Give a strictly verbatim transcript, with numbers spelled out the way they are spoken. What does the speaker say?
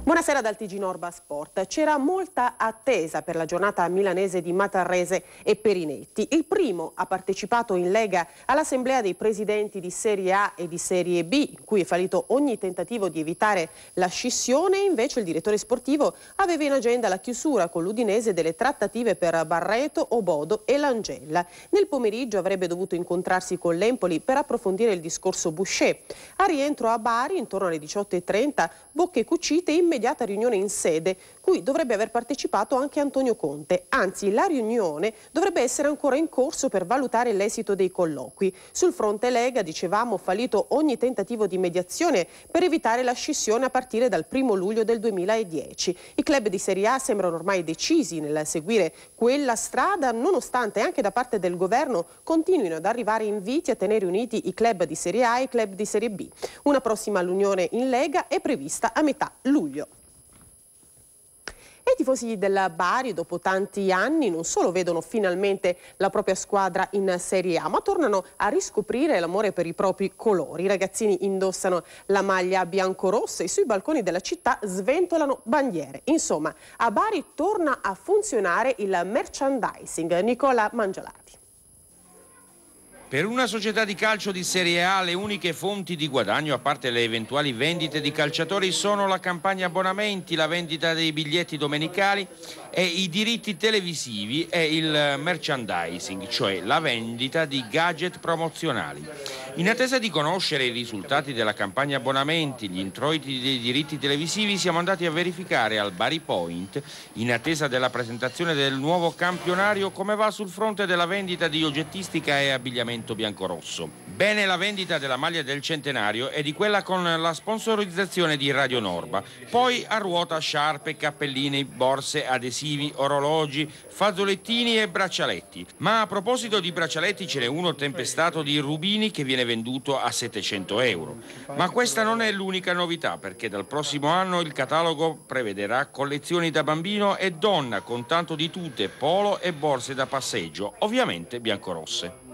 Buonasera dal T G Norba Sport. C'era molta attesa per la giornata milanese di Matarrese e Perinetti. Il primo ha partecipato in Lega all'assemblea dei presidenti di Serie A e di Serie B, in cui è fallito ogni tentativo di evitare la scissione. Invece il direttore sportivo aveva in agenda la chiusura con l'Udinese delle trattative per Barreto, Obodo e Langella. Nel pomeriggio avrebbe dovuto incontrarsi con l'Empoli per approfondire il discorso Boucher. A rientro a Bari, intorno alle diciotto e trenta, bocche cucite, immediata riunione in sede, cui dovrebbe aver partecipato anche Antonio Conte. Anzi, la riunione dovrebbe essere ancora in corso per valutare l'esito dei colloqui. Sul fronte Lega, dicevamo, fallito ogni tentativo di mediazione per evitare la scissione a partire dal primo luglio del duemiladieci. I club di Serie A sembrano ormai decisi nel seguire quella strada, nonostante anche da parte del governo continuino ad arrivare inviti a tenere uniti i club di Serie A e i club di Serie B. Una prossima riunione in Lega è prevista a metà luglio. E i tifosi della Bari, dopo tanti anni, non solo vedono finalmente la propria squadra in Serie A, ma tornano a riscoprire l'amore per i propri colori. I ragazzini indossano la maglia biancorossa e sui balconi della città sventolano bandiere. Insomma, a Bari torna a funzionare il merchandising. Nicola Mangialardi. Per una società di calcio di Serie A le uniche fonti di guadagno, a parte le eventuali vendite di calciatori, sono la campagna abbonamenti, la vendita dei biglietti domenicali e i diritti televisivi e il merchandising, cioè la vendita di gadget promozionali. In attesa di conoscere i risultati della campagna abbonamenti, gli introiti dei diritti televisivi, siamo andati a verificare al Bari Point, in attesa della presentazione del nuovo campionario, come va sul fronte della vendita di oggettistica e abbigliamento biancorosso. Bene la vendita della maglia del centenario e di quella con la sponsorizzazione di Radio Norba. Poi a ruota sciarpe, cappellini, borse, adesivi, orologi, fazzolettini e braccialetti. Ma a proposito di braccialetti, ce n'è uno tempestato di rubini che viene venduto a settecento euro. Ma questa non è l'unica novità, perché dal prossimo anno il catalogo prevederà collezioni da bambino e donna con tanto di tute, polo e borse da passeggio, ovviamente biancorosse.